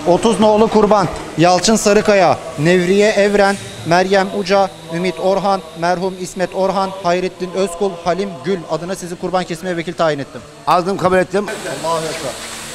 30 nolu kurban. Yalçın Sarıkaya, Nevriye Evren, Meryem Uca, Ümit Orhan, merhum İsmet Orhan, Hayrettin Özkul, Halim Gül adına sizi kurban kesmeye vekil tayin ettim. Aldım, kabul ettim. Allahu Ekber.